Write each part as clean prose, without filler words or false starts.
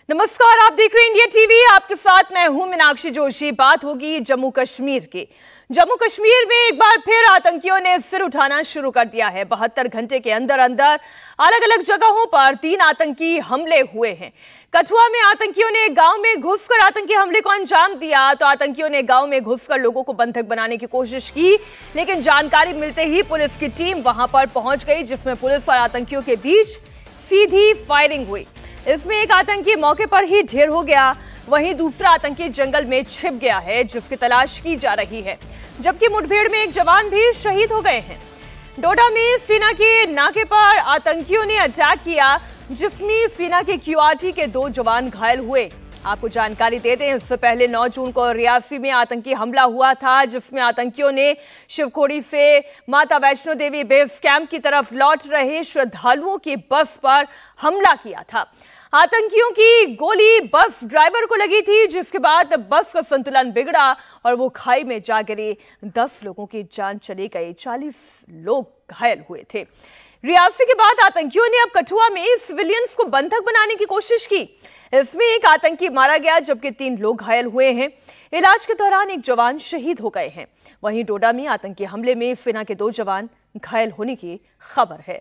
नमस्कार, आप देख रहे हैं इंडिया टीवी। आपके साथ मैं हूं मीनाक्षी जोशी। बात होगी जम्मू कश्मीर की। जम्मू कश्मीर में एक बार फिर आतंकियों ने सिर उठाना शुरू कर दिया है। 72 घंटे के अंदर अंदर अलग अलग जगहों पर 3 आतंकी हमले हुए हैं। कठुआ में आतंकियों ने गांव में घुसकर आतंकी हमले को अंजाम दिया। तो आतंकियों ने गांव में घुसकर लोगों को बंधक बनाने की कोशिश की, लेकिन जानकारी मिलते ही पुलिस की टीम वहां पर पहुंच गई, जिसमें पुलिस और आतंकियों के बीच सीधी फायरिंग हुई। इसमें एक आतंकी मौके पर ही ढेर हो गया, वहीं दूसरा आतंकी जंगल में छिप गया है, जिसकी तलाश की जा रही है। जबकि मुठभेड़ में एक जवान भी शहीद हो गए हैं। डोडा में सेना के नाके पर आतंकियों ने अटैक किया, जिसमें सेना के क्यूआरटी के 2 जवान घायल हुए। आपको जानकारी दे दें, इससे पहले 9 जून को रियासी में आतंकी हमला हुआ था, जिसमें आतंकियों ने शिवखोड़ी से माता वैष्णो देवी बेस कैंप की तरफ लौट रहे श्रद्धालुओं की बस पर हमला किया था। आतंकियों की गोली बस ड्राइवर को लगी थी, जिसके बाद बस का संतुलन बिगड़ा और वो खाई में जा गिरी। 10 लोगों की जान चली गई, 40 लोग घायल हुए थे। रियासी के बाद आतंकियों ने अब कठुआ में सिविलियंस को बंधक बनाने की कोशिश की। इसमें एक आतंकी मारा गया, जबकि 3 लोग घायल हुए हैं। इलाज के दौरान एक जवान शहीद हो गए हैं। वहीं डोडा में आतंकी हमले में सेना के 2 जवान घायल होने की खबर है।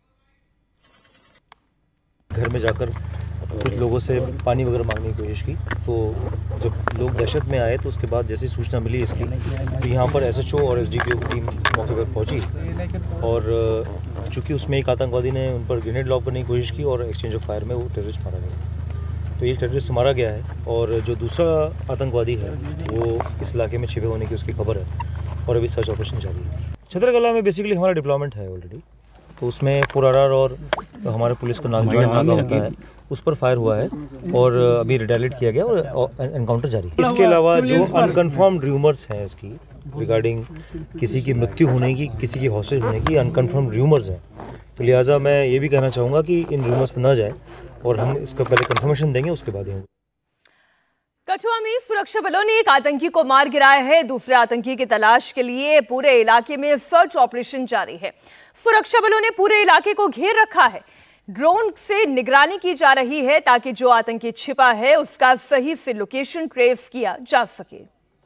घर में जाकर कुछ लोगों से पानी वगैरह मांगने की कोशिश की, तो जब लोग दहशत में आए तो उसके बाद जैसे सूचना मिली इसकी, तो यहाँ पर एसएचओ और एसडीपीओ की टीम मौके पर पहुँची और चूँकि उसमें एक आतंकवादी ने उन पर ग्रेनेड लॉन्च करने की कोशिश की और एक्सचेंज ऑफ फायर में वो टेररिस्ट मारा गया। तो एक टेररिस्ट मारा गया है और जो दूसरा आतंकवादी है वो इस इलाके में छिपे होने की उसकी खबर है और अभी सर्च ऑपरेशन जारी है। छतरगला में बेसिकली हमारा डिप्लॉयमेंट है ऑलरेडी, तो उसमें 4RR और हमारे पुलिस का जॉइंट नाका होता है, उस पर फायर हुआ है और अभी रिटेलिएट किया गया और एनकाउंटर जारी है। इसके अलावा जो अनकन्फर्म्ड र्यूमर्स हैं इसकी रिगार्डिंग किसी की मृत्यु होने की, किसी की हॉस्टेज होने की अनकन्फर्म्ड र्यूमर्स हैं, तो लिहाजा मैं ये भी कहना चाहूँगा कि इन र्यूमर्स पर न जाए और हम इसका पहले कंफर्मेशन देंगे, उसके बाद ही। कठुआ में सुरक्षा बलों ने एक आतंकी को मार गिराया है। दूसरे आतंकी की तलाश के लिए पूरे इलाके में सर्च ऑपरेशन जारी है। सुरक्षा बलों ने पूरे इलाके को घेर रखा है। ड्रोन से निगरानी की जा रही है ताकि जो आतंकी छिपा है उसका सही से लोकेशन ट्रेस किया जा सके।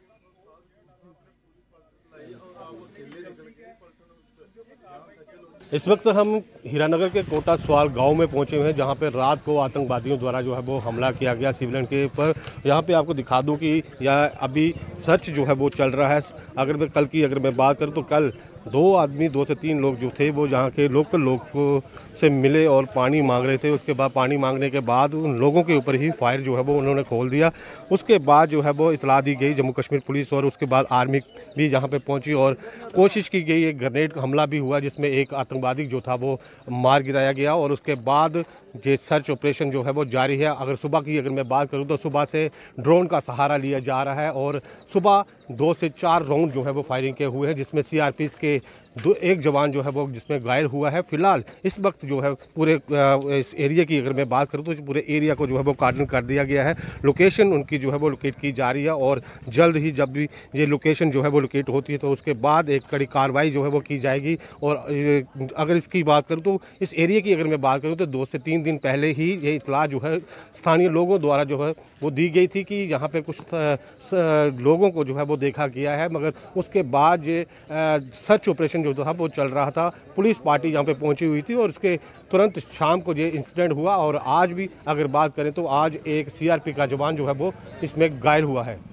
इस वक्त हम हीरानगर के कोटा स्वाल गांव में पहुंचे हुए हैं, जहां पे रात को आतंकवादियों द्वारा जो है वो हमला किया गया सिविलियन के ऊपर। यहां पे आपको दिखा दूं कि यह अभी सर्च जो है वो चल रहा है। अगर मैं बात करूं तो कल 2 से 3 लोग जो थे वो यहाँ के लोकल लोग से मिले और पानी मांग रहे थे। उसके बाद पानी मांगने के बाद उन लोगों के ऊपर ही फायर जो है वो उन्होंने खोल दिया। उसके बाद जो है वो इतला दी गई जम्मू कश्मीर पुलिस और उसके बाद आर्मी भी यहाँ पे पहुँची और कोशिश की गई। एक ग्रेनेड हमला भी हुआ जिसमें एक आतंकवादी जो था वो मार गिराया गया और उसके बाद ये सर्च ऑपरेशन जो है वो जारी है। अगर मैं बात करूँ तो सुबह से ड्रोन का सहारा लिया जा रहा है और सुबह 2 से 4 राउंड जो है वो फायरिंग के हुए हैं, जिसमें सीआरपीएफ के एक जवान जो है वो जिसमें घायल हुआ है। फिलहाल इस वक्त जो है पूरे इस एरिया की अगर मैं बात करूं तो पूरे एरिया को जो है वो कार्डन कर दिया गया है। लोकेशन उनकी जो है वो लोकेट की जा रही है और जल्द ही जब भी ये लोकेशन जो है वो लोकेट होती है तो उसके बाद एक कड़ी कार्रवाई जो है वो की जाएगी। और अगर इसकी बात करूँ तो इस एरिया की अगर मैं बात करूँ तो 2 से 3 दिन पहले ही ये इतला जो है स्थानीय लोगों द्वारा जो है वो दी गई थी कि यहाँ पे कुछ लोगों को जो है वो देखा गया है, मगर उसके बाद ये सर्च ऑपरेशन जो था वो चल रहा था। पुलिस पार्टी यहाँ पे पहुंची हुई थी और उसके तुरंत शाम को ये इंसिडेंट हुआ और आज भी अगर बात करें तो आज एक सीआरपी का जवान जो है वो इसमें घायल हुआ है।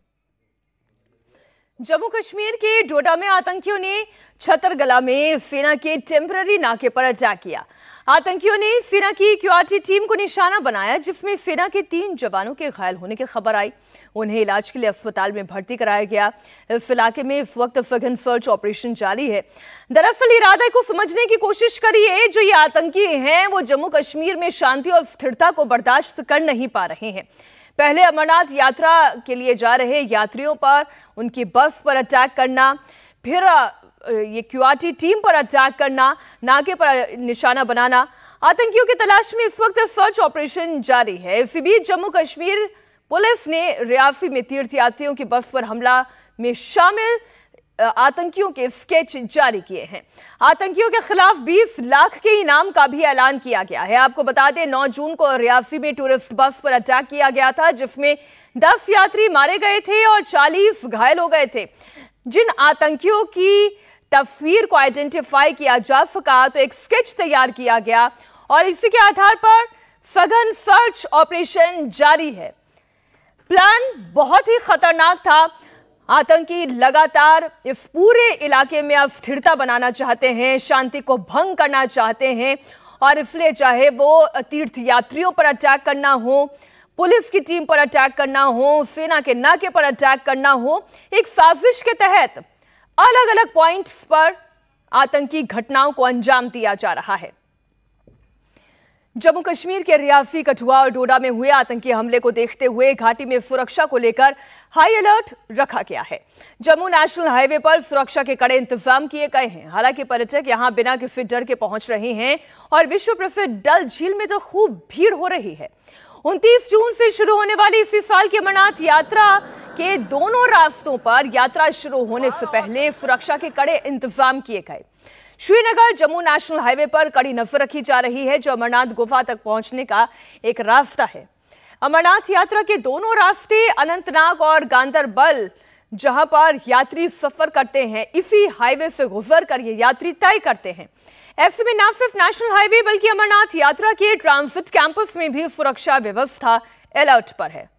जम्मू कश्मीर के डोडा में आतंकियों ने छतरगला में सेना के टेम्पररी नाके पर अटैक किया। आतंकियों ने सेना की क्यूआरटी टीम को निशाना बनाया, जिसमें सेना के 3 जवानों के घायल होने की खबर आई। उन्हें इलाज के लिए अस्पताल में भर्ती कराया गया। इस इलाके में इस वक्त सघन सर्च ऑपरेशन जारी है। दरअसल इरादे को समझने की कोशिश करिए। जो ये आतंकी हैं वो जम्मू कश्मीर में शांति और स्थिरता को बर्दाश्त कर नहीं पा रहे हैं। पहले अमरनाथ यात्रा के लिए जा रहे यात्रियों पर उनकी बस पर अटैक करना, फिर ये क्यूआरटी टीम पर अटैक करना, नाके पर निशाना बनाना। आतंकियों की तलाश में इस वक्त सर्च ऑपरेशन जारी है। इसी बीच जम्मू कश्मीर पुलिस ने रियासी में तीर्थयात्रियों की बस पर हमला में शामिल आतंकियों के स्केच जारी किए हैं। आतंकियों के खिलाफ 20 लाख के इनाम का भी ऐलान किया गया है। आपको बता दें 9 जून को रियासी में टूरिस्ट बस पर अटैक किया गया था, जिसमें 10 यात्री मारे गए थे और 40 घायल हो गए थे। जिन आतंकियों की तस्वीर को आइडेंटिफाई किया जा सका तो एक स्केच तैयार किया गया और इसी के आधार पर सघन सर्च ऑपरेशन जारी है। प्लान बहुत ही खतरनाक था। आतंकी लगातार इस पूरे इलाके में अस्थिरता बनाना चाहते हैं, शांति को भंग करना चाहते हैं और इसलिए चाहे वो तीर्थ यात्रियों पर अटैक करना हो, पुलिस की टीम पर अटैक करना हो, सेना के नाके पर अटैक करना हो, एक साजिश के तहत अलग अलग पॉइंट्स पर आतंकी घटनाओं को अंजाम दिया जा रहा है। जम्मू कश्मीर के रियासी, कठुआ और डोडा में हुए आतंकी हमले को देखते हुए घाटी में सुरक्षा को लेकर हाई अलर्ट रखा गया है। जम्मू नेशनल हाईवे पर सुरक्षा के कड़े इंतजाम किए गए हैं। हालांकि पर्यटक यहां बिना किसी डर के पहुंच रहे हैं और विश्व प्रसिद्ध डल झील में तो खूब भीड़ हो रही है। 29 जून से शुरू होने वाली इसी साल की अमरनाथ यात्रा के दोनों रास्तों पर यात्रा शुरू होने से पहले सुरक्षा के कड़े इंतजाम किए गए। श्रीनगर जम्मू नेशनल हाईवे पर कड़ी नजर रखी जा रही है, जो अमरनाथ गुफा तक पहुंचने का एक रास्ता है। अमरनाथ यात्रा के दोनों रास्ते अनंतनाग और गांदरबल, जहां पर यात्री सफर करते हैं, इसी हाईवे से गुजरकर ये यात्री तय करते हैं। ऐसे में न सिर्फ नेशनल हाईवे बल्कि अमरनाथ यात्रा के ट्रांजिट कैंपस में भी सुरक्षा व्यवस्था अलर्ट पर है।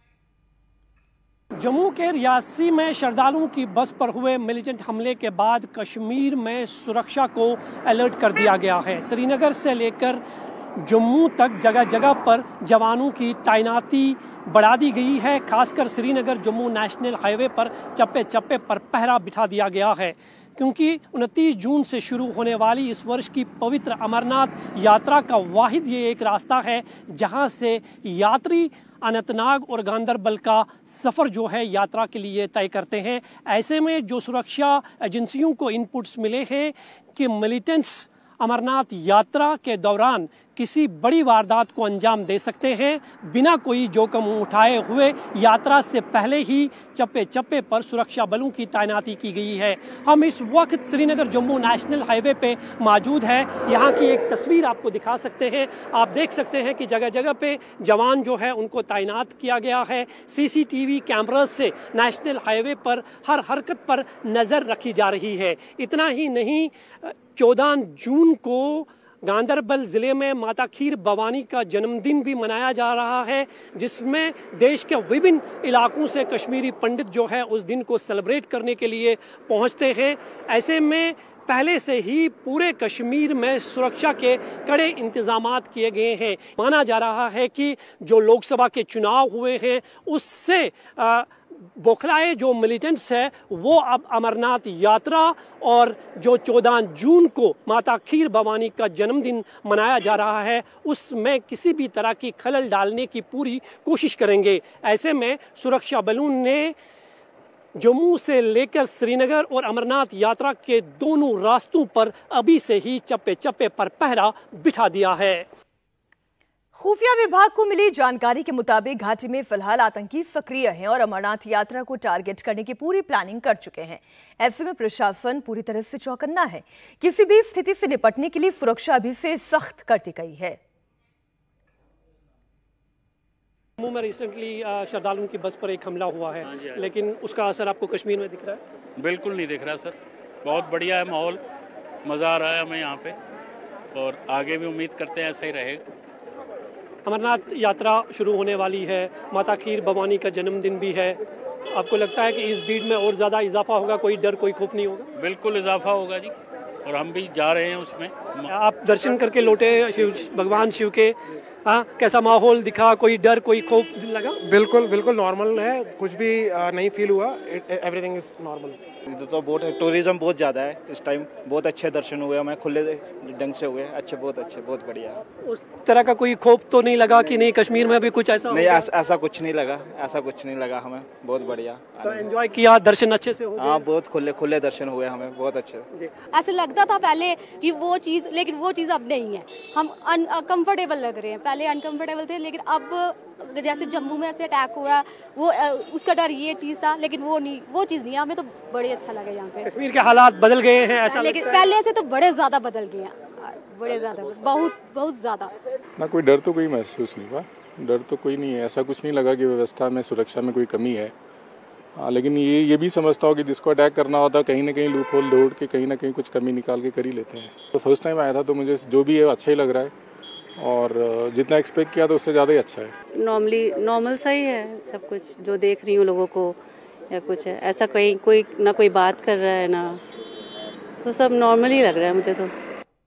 जम्मू के रियासी में श्रद्धालुओं की बस पर हुए मिलिटेंट हमले के बाद कश्मीर में सुरक्षा को अलर्ट कर दिया गया है। श्रीनगर से लेकर जम्मू तक जगह जगह पर जवानों की तैनाती बढ़ा दी गई है। खासकर श्रीनगर जम्मू नेशनल हाईवे पर चप्पे चप्पे पर पहरा बिठा दिया गया है, क्योंकि 29 जून से शुरू होने वाली इस वर्ष की पवित्र अमरनाथ यात्रा का वाहिद ये एक रास्ता है जहां से यात्री अनंतनाग और गांदरबल का सफ़र जो है यात्रा के लिए तय करते हैं। ऐसे में जो सुरक्षा एजेंसियों को इनपुट्स मिले हैं कि मिलिटेंट्स अमरनाथ यात्रा के दौरान किसी बड़ी वारदात को अंजाम दे सकते हैं, बिना कोई जोखिम उठाए हुए यात्रा से पहले ही चप्पे चप्पे पर सुरक्षा बलों की तैनाती की गई है। हम इस वक्त श्रीनगर जम्मू नेशनल हाईवे पे मौजूद है। यहाँ की एक तस्वीर आपको दिखा सकते हैं। आप देख सकते हैं कि जगह जगह पे जवान जो है उनको तैनात किया गया है। CCTV कैमरास से नेशनल हाईवे पर हर हरकत पर नज़र रखी जा रही है। इतना ही नहीं, 14 जून को गांदरबल ज़िले में माता खीर भवानी का जन्मदिन भी मनाया जा रहा है, जिसमें देश के विभिन्न इलाकों से कश्मीरी पंडित जो है उस दिन को सेलिब्रेट करने के लिए पहुंचते हैं। ऐसे में पहले से ही पूरे कश्मीर में सुरक्षा के कड़े इंतजामात किए गए हैं। माना जा रहा है कि जो लोकसभा के चुनाव हुए हैं उससे बौखलाए जो मिलिटेंट्स है वो अब अमरनाथ यात्रा और जो 14 जून को माता खीर भवानी का जन्मदिन मनाया जा रहा है उसमें किसी भी तरह की खलल डालने की पूरी कोशिश करेंगे। ऐसे में सुरक्षा बलों ने जम्मू से लेकर श्रीनगर और अमरनाथ यात्रा के दोनों रास्तों पर अभी से ही चप्पे चप्पे पर पहरा बिठा दिया है। खुफिया विभाग को मिली जानकारी के मुताबिक घाटी में फिलहाल आतंकी सक्रिय हैं और अमरनाथ यात्रा को टारगेट करने की पूरी प्लानिंग कर चुके हैं। ऐसे में प्रशासन पूरी तरह से चौकन्ना है। किसी भी स्थिति से निपटने के लिए सुरक्षा अभी से सख्त कर दी गई है। जम्मू में रिसेंटली श्रद्धालुओं की बस पर एक हमला हुआ है, लेकिन उसका असर आपको कश्मीर में दिख रहा है? बिल्कुल नहीं दिख रहा सर। बहुत बढ़िया है माहौल, मज़ा आ रहा है हमें यहाँ पे और आगे भी उम्मीद करते हैं ऐसा ही रहेगा। अमरनाथ यात्रा शुरू होने वाली है, माता खीर भवानी का जन्मदिन भी है। आपको लगता है कि इस भीड़ में और ज़्यादा इजाफा होगा? कोई डर, कोई खौफ नहीं होगा? बिल्कुल इजाफा होगा जी, और हम भी जा रहे हैं उसमें। आप दर्शन करके लौटे भगवान शिव के, हाँ, कैसा माहौल दिखा? कोई डर, कोई खौफ लगा? बिल्कुल बिल्कुल नॉर्मल है, कुछ भी नहीं फील हुआ। Everything is normal. इधर तो बहुत टूरिज्म बहुत ज़्यादा है इस टाइम। बहुत अच्छे दर्शन हुए हमें, खुले ढंग से हुए, अच्छे, बहुत बढ़िया। उस तरह का कोई खौफ तो नहीं लगा कि नहीं कश्मीर में भी कुछ ऐसा? नहीं, ऐसा कुछ नहीं लगा, हमें बहुत बढ़िया। तो एंजॉय किया, दर्शन अच्छे से हो गए? हाँ, बहुत खुले दर्शन हुए हमें, बहुत अच्छे। ऐसे लगता था पहले कि वो चीज़, लेकिन वो चीज़ अब नहीं है। हम अनकंफर्टेबल लग रहे हैं। पहले अनकंफर्टेबल थे, लेकिन अब जैसे जम्मू में ऐसे अटैक हुआ वो उसका डर ये चीज़ था, लेकिन वो चीज़ नहीं है। हमें तो बढ़िया अच्छा लगा यहाँ पे। कश्मीर के हालात बदल गए हैं ऐसा लेकिन पहले से तो बड़े ज्यादा बदल गए हैं, बड़े ज्यादा, बहुत बहुत ज्यादा। ना कोई डर तो कोई महसूस नहीं हुआ, डर तो कोई नहीं है, ऐसा कुछ नहीं लगा कि व्यवस्था में सुरक्षा में कोई कमी है। लेकिन ये भी समझता हूँ कि जिसको अटैक करना होता है कहीं ना कहीं लूप होल ढूंढ के कहीं ना कहीं कुछ कमी निकाल के कर ही लेते हैं। तो फर्स्ट टाइम आया था तो मुझे जो भी है अच्छा ही लग रहा है और जितना एक्सपेक्ट किया था उससे ज़्यादा ही अच्छा है। नॉर्मल सा ही है सब कुछ, जो देख रही हूँ लोगों को या कुछ है ऐसा कोई ना कोई बात कर रहा है ना, तो सब नॉर्मल ही लग रहा है मुझे तो।